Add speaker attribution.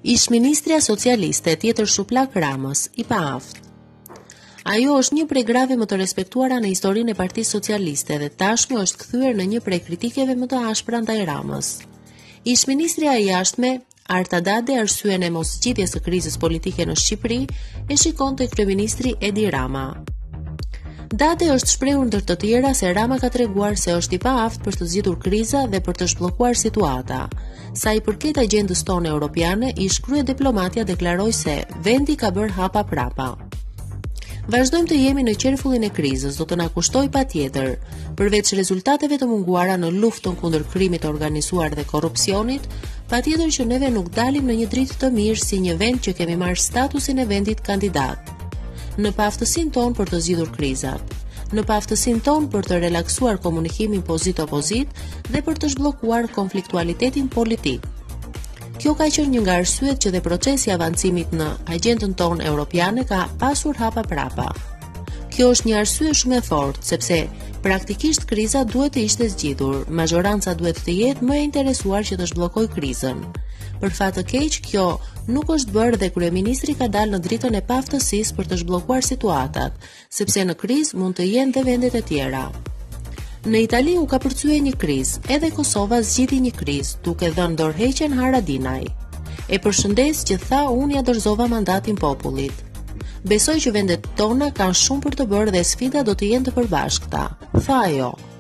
Speaker 1: Ish-ministrja socialiste tjetër shuplak Ramës, i paaft. Ajo është një prej grave më të respektuara në historinë e Partisë Socialiste dhe tashmë është kthyer në një prej kritikeve më të ashpra ndaj Ramës. Ish-ministrja e jashtme Arta Dade arsyen e moszgjidhjes së krizës politike në Shqipëri e shikon te kryeministri Edi Rama. Dade është shprehur ndër të tjera se Rama ka treguar se është i paaft për të zgjidhur kriza dhe për të zhbllokuar situata. Sa i përket agjendës tonë europiane, ish kryediplomatja deklaroi se vendi ka bërë hapa prapa. Vazhdojmë të jemi në qerfullin e krizës, do të na kushtoj patjetër, përveç rezultateve të munguara në luftën kundër krimit të organizuar dhe korrupsionit, patjetër që neve nuk dalim në një dritë të mirë si një vend që kemi marrë statusin e vendit kandidat. Në paaftësinë tonë për të zgjidhur krizat, në paaftësinë tonë për të relaksuar komunikimin pozit-opozit dhe për të zhbllokuar konfliktualitetin politik. Kjo ka qenë një nga arsyet që dhe procesi i avancimit në agjendën tonë europiane ka pasur hapa prapa. Kjo është një arsye shumë e fortë, sepse praktikisht kriza duhet të ishte zgjidhur, majoranca duhet të jetë më e interesuar që të zhbllokojë krizën. Për fat të keq, kjo nuk është bërë dhe kryeministri ka dalë në dritën e paaftësisë për të zhbllokuar situatat, sepse në krizë mund të jenë dhe vendet e tjera. Në Itali u ka përcyer një krizë, edhe Kosova zgjidhi një krizë, duke dhënë dorëheqjen Haradinaj. E përshëndes që tha unë ja dorëzova mandatin popullit. Besoj që vendet tona kanë shumë për të bërë dhe sfida do të jenë të përbashkëta, tha ajo.